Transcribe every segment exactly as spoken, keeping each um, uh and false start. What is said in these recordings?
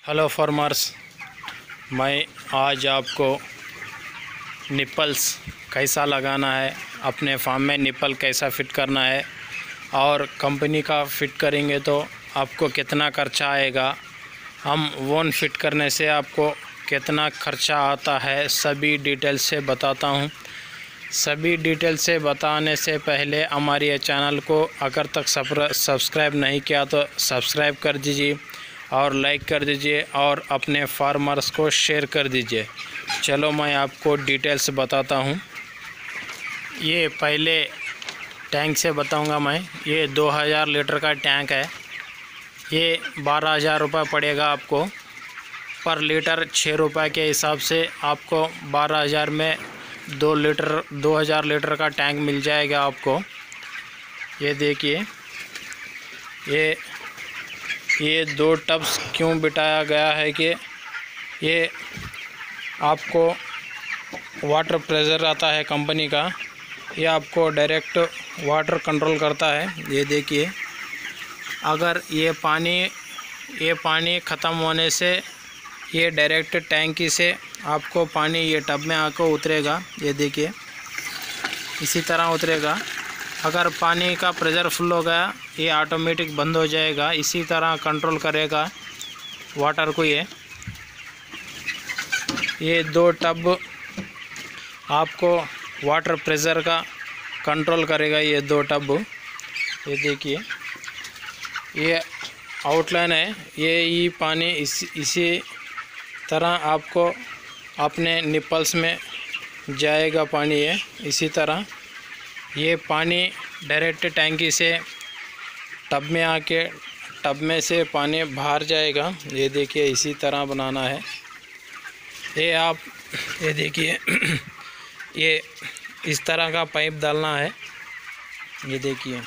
Hello farmers, मैं आज आपको निपल्स कैसा लगाना है, अपने फार्म में निपल कैसा फिट करना है और कंपनी का फिट करेंगे तो आपको कितना खर्चा आएगा, हम वन फिट करने से आपको कितना खर्चा आता है, सभी डिटेल से बताता हूँ। सभी डिटेल से बताने से पहले हमारे चैनल को अगर तक सब्सक्राइब नहीं किया तो सब्सक्राइब कर दीजिए और लाइक कर दीजिए और अपने फार्मर्स को शेयर कर दीजिए। चलो मैं आपको डिटेल्स बताता हूँ। ये पहले टैंक से बताऊँगा मैं। ये दो हज़ार लीटर का टैंक है। ये बारह हज़ार रुपये पड़ेगा आपको पर लीटर। छः रुपये के हिसाब से आपको बारह हज़ार में दो लीटर दो हज़ार लीटर का टैंक मिल जाएगा आपको। ये देखिए, ये ये दो टब्स क्यों बिठाया गया है कि ये आपको वाटर प्रेशर आता है कंपनी का, ये आपको डायरेक्ट वाटर कंट्रोल करता है। ये देखिए, अगर ये पानी ये पानी ख़त्म होने से ये डायरेक्ट टैंकी से आपको पानी ये टब में आकर उतरेगा। ये देखिए, इसी तरह उतरेगा। अगर पानी का प्रेशर फुल हो गया ये ऑटोमेटिक बंद हो जाएगा। इसी तरह कंट्रोल करेगा वाटर को। ये ये दो टब आपको वाटर प्रेशर का कंट्रोल करेगा। ये दो टब, ये देखिए, ये आउटलाइन है। ये ही पानी इस इसी तरह आपको अपने निपल्स में जाएगा पानी। ये इसी तरह ये पानी डायरेक्ट टैंकी से टब में आके टब में से पानी बाहर जाएगा। ये देखिए, इसी तरह बनाना है। ये आप ये देखिए, ये इस तरह का पाइप डालना है। ये देखिए,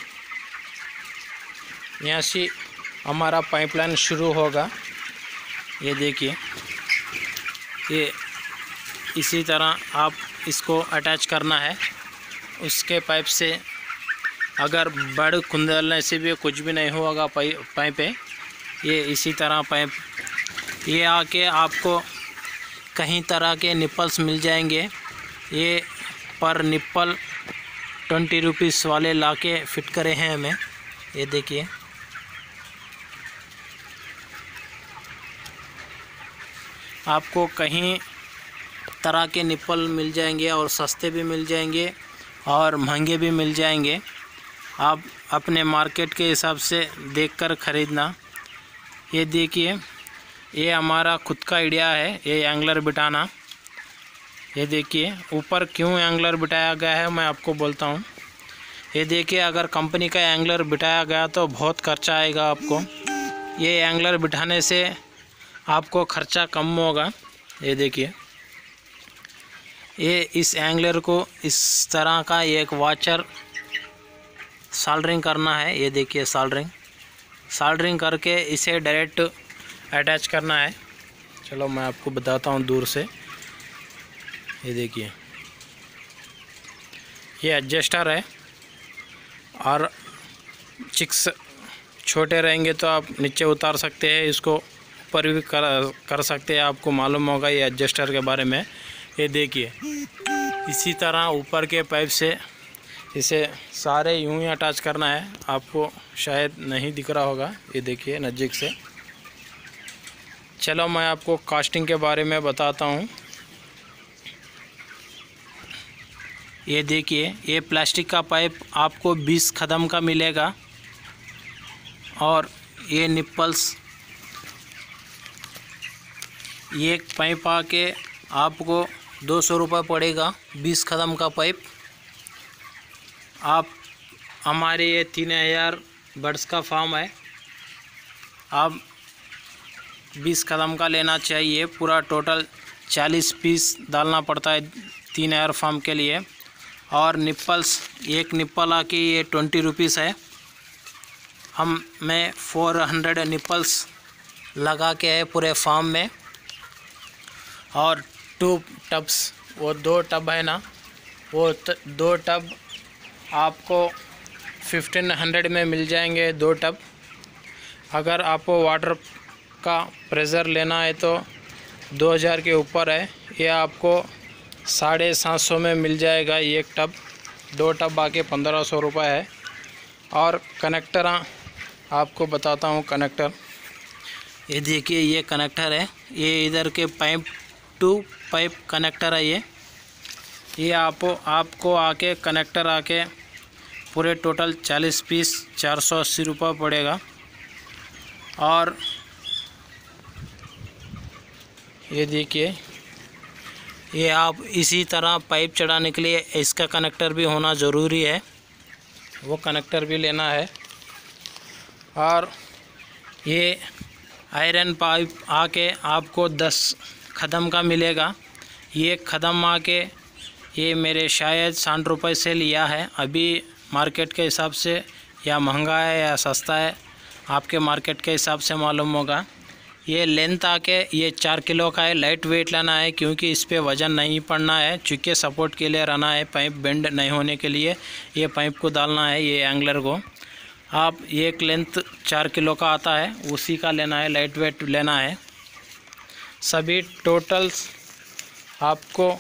यहाँ से हमारा पाइपलाइन शुरू होगा। ये देखिए, ये इसी तरह आप इसको अटैच करना है उसके पाइप से। अगर बड़ खुंदलने से भी कुछ भी नहीं होगा पाइप पाइप है। ये इसी तरह पाइप ये आके आपको कहीं तरह के निपल्स मिल जाएंगे। ये पर निप्पल ट्वेंटी रुपीज़ वाले लाके फिट करे हैं हमें। ये देखिए, आपको कहीं तरह के निप्पल मिल जाएंगे और सस्ते भी मिल जाएंगे और महंगे भी मिल जाएंगे। आप अपने मार्केट के हिसाब से देखकर ख़रीदना। ये देखिए, ये हमारा खुद का आइडिया है ये एंगलर बिठाना। ये देखिए, ऊपर क्यों एंगलर बिठाया गया है मैं आपको बोलता हूँ। ये देखिए, अगर कंपनी का एंगलर बिठाया गया तो बहुत खर्चा आएगा आपको। ये एंगलर बिठाने से आपको खर्चा कम होगा। ये देखिए, ये इस एंगलर को इस तरह का एक वाचर सोल्डरिंग करना है। ये देखिए, सोल्डरिंग सोल्डरिंग करके इसे डायरेक्ट अटैच करना है। चलो मैं आपको बताता हूँ दूर से। ये देखिए, ये एडजस्टर है और चिक्स छोटे रहेंगे तो आप नीचे उतार सकते हैं, इसको ऊपर भी कर कर सकते हैं। आपको मालूम होगा ये एडजस्टर के बारे में। ये देखिए, इसी तरह ऊपर के पाइप से इसे सारे यूं ही अटैच करना है। आपको शायद नहीं दिख रहा होगा। ये देखिए नज़दीक से। चलो मैं आपको कास्टिंग के बारे में बताता हूँ। ये देखिए, ये प्लास्टिक का पाइप आपको बीस कदम का मिलेगा और ये निप्पल्स ये पाइप आके आपको दो सौ रुपये पड़ेगा। बीस कदम का पाइप। आप हमारे ये तीन हज़ार बर्ड्स का फार्म है, आप बीस कदम का लेना चाहिए। पूरा टोटल चालीस पीस डालना पड़ता है तीन हज़ार फार्म के लिए। और निप्पल्स एक निप्पल आके ये ट्वेंटी रुपीज़ है। हम मैं फोर हंड्रेड निप्पल्स लगा के है पूरे फार्म में। और टू टब्स, वो दो टब है ना, वो दो टब आपको फिफ्टीन हंड्रेड में मिल जाएंगे। दो टब। अगर आपको वाटर का प्रेशर लेना है तो दो हज़ार के ऊपर है। ये आपको साढ़े सात सौ में मिल जाएगा एक टब। दो टब आके पंद्रह सौ रुपये है। और कनेक्टर आपको बताता हूँ कनेक्टर। ये देखिए ये कनेक्टर है, ये इधर के पाइप टू पाइप कनेक्टर है। ये ये आप आपको आके कनेक्टर आके पूरे टोटल चालीस पीस चार सौ अस्सी रुपये पड़ेगा। और ये देखिए ये आप इसी तरह पाइप चढ़ाने के लिए इसका कनेक्टर भी होना ज़रूरी है, वो कनेक्टर भी लेना है। और ये आयरन पाइप आके आपको दस कदम का मिलेगा। ये कदम आके ये मेरे शायद साठ रुपये से लिया है। अभी मार्केट के हिसाब से या महंगा है या सस्ता है, आपके मार्केट के हिसाब से मालूम होगा। ये लेंथ आके ये चार किलो का है। लाइट वेट लेना है क्योंकि इस पे वज़न नहीं पड़ना है, चूँकि सपोर्ट के लिए रहना है, पाइप बेंड नहीं होने के लिए ये पाइप को डालना है। ये एंगलर को आप एक लेंथ चार किलो का आता है, उसी का लेना है, लाइट वेट लेना है। सभी टोटल्स आपको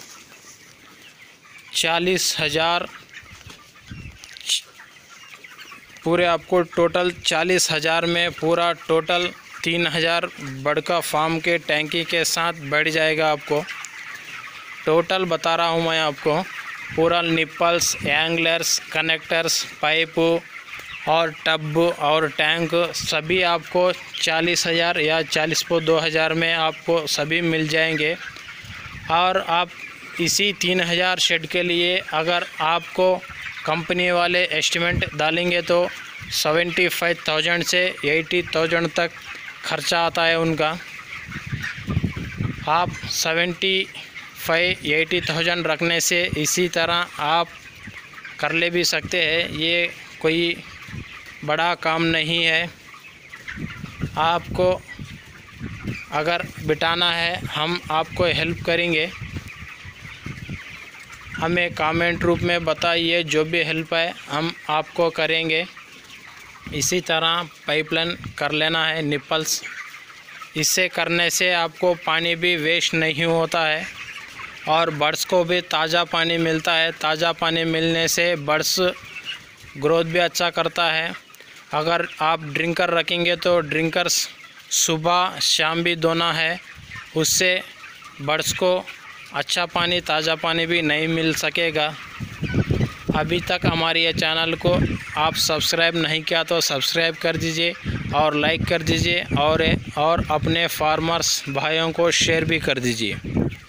चालीस हज़ार पूरे आपको टोटल चालीस हज़ार में पूरा टोटल तीन हज़ार बड़का फार्म के टैंकी के साथ बैठ जाएगा। आपको टोटल बता रहा हूँ मैं आपको, पूरा निपल्स, एंगलर्स, कनेक्टर्स, पाइप और टब और टैंक सभी आपको चालीस हज़ार या चालीस को दो हज़ार में आपको सभी मिल जाएंगे। और आप इसी तीन हज़ार शेड के लिए अगर आपको कंपनी वाले एस्टिमेट डालेंगे तो सेवेंटी फाइव थाउजेंड से एटी थाउजेंड तक खर्चा आता है उनका। आप सेवेंटी फाइव एटी थाउजेंड रखने से इसी तरह आप कर ले भी सकते हैं। ये कोई बड़ा काम नहीं है। आपको अगर बिठाना है हम आपको हेल्प करेंगे। हमें कमेंट रूप में बताइए, जो भी हेल्प है हम आपको करेंगे। इसी तरह पाइपलाइन कर लेना है निपल्स। इससे करने से आपको पानी भी वेस्ट नहीं होता है और बर्ड्स को भी ताज़ा पानी मिलता है। ताज़ा पानी मिलने से बर्ड्स ग्रोथ भी अच्छा करता है। अगर आप ड्रिंकर रखेंगे तो ड्रिंकर्स सुबह शाम भी धोना है, उससे बर्ड्स को अच्छा पानी, ताज़ा पानी भी नहीं मिल सकेगा। अभी तक हमारे ये चैनल को आप सब्सक्राइब नहीं किया तो सब्सक्राइब कर दीजिए और लाइक कर दीजिए और और अपने फार्मर्स भाइयों को शेयर भी कर दीजिए।